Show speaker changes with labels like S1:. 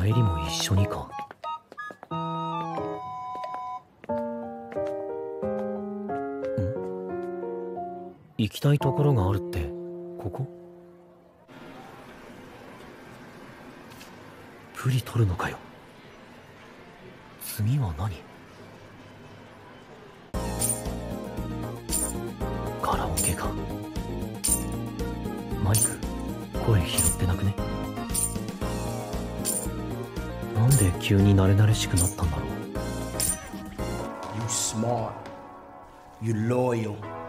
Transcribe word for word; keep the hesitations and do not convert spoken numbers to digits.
S1: 帰りも一緒にか。行きたいところがあるって、ここ？プリ取るのかよ。次は何？カラオケか。マイク、声拾ってなくね？なんで急に慣れ慣れしくなったんだろう。
S2: You smart. You loyal.